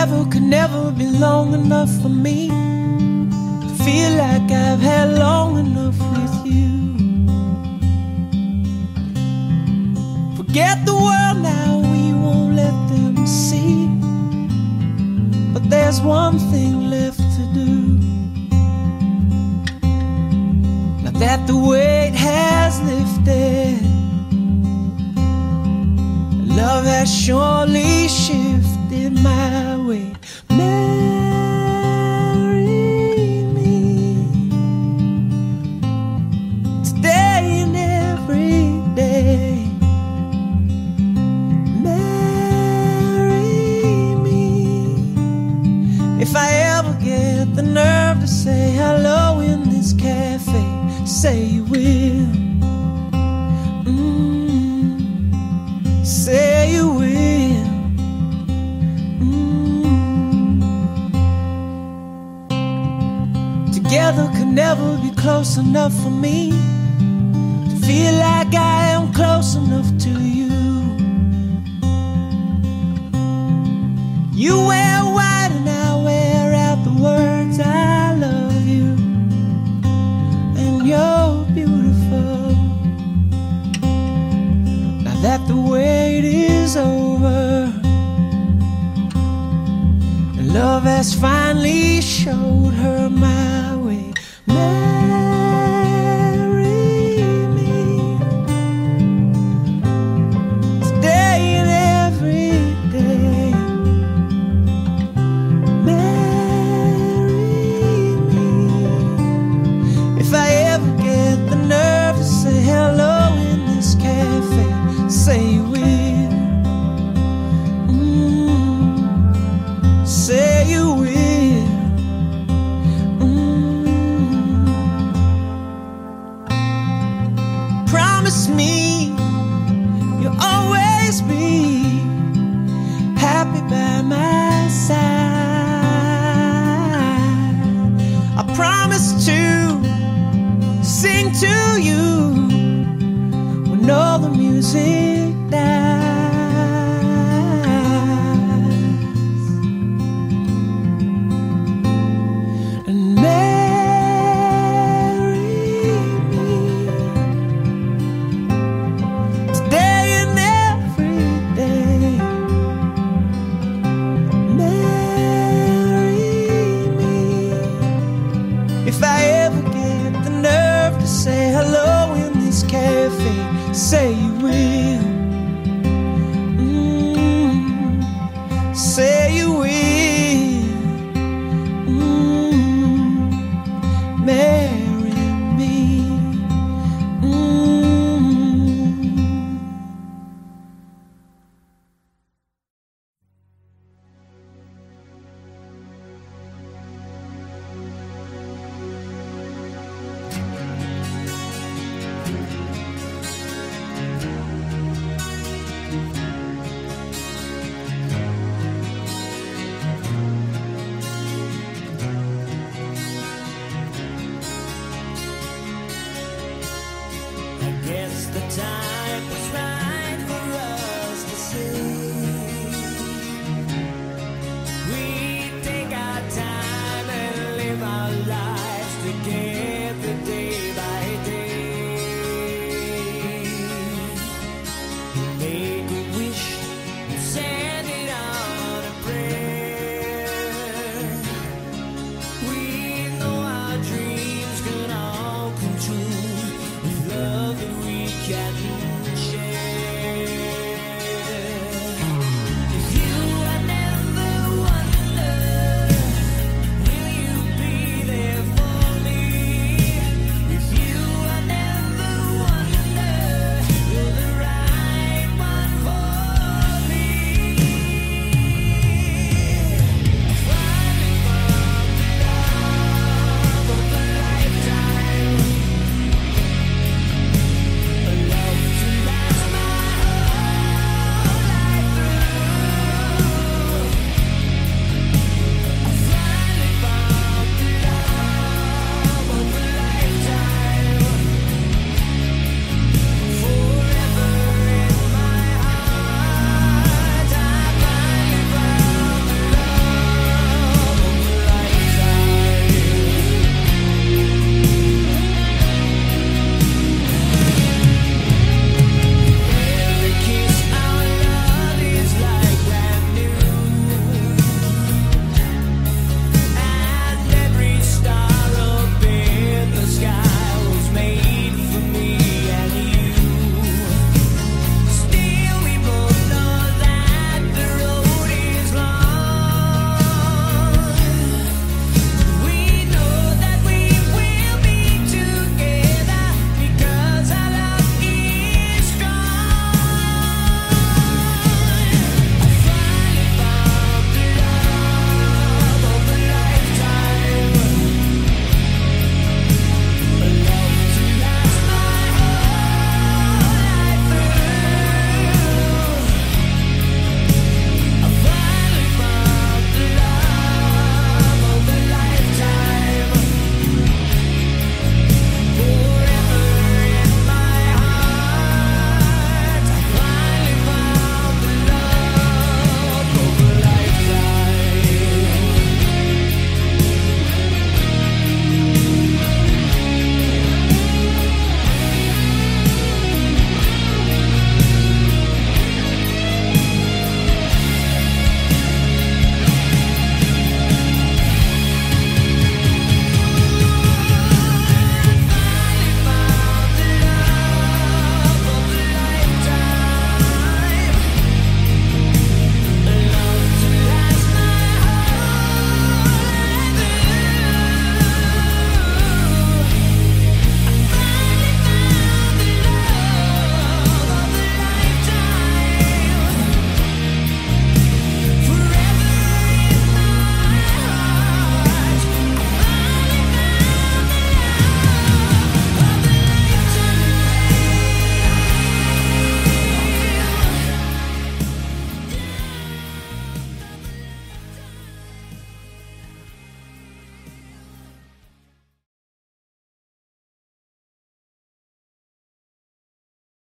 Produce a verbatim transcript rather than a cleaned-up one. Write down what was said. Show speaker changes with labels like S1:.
S1: Together could never be long enough for me to feel like I've had long enough with you. Forget the world now, we won't let them see. But there's one thing left to do. Now that the weight has lifted, love has surely shifted my way. Marry me today and every day. Marry me. If I ever get the nerve to say hello in this cafe, say you will. Say you will. mm. Together could never be close enough for me to feel like I am close enough to you. You wear white and I wear out the words I love you. And you're beautiful. Now that the wait is over and love has finally showed her my way. Marry me today and every day. Marry me. If I ever get the nerve to say hello in this cafe, say you will. mm. Say you will. mm. Promise me you'll always be happy by my side. I promise to sing to you when all the music dies. And marry me today and every day. Marry me. If I ever get the nerve to say hello in this cafe, say you will.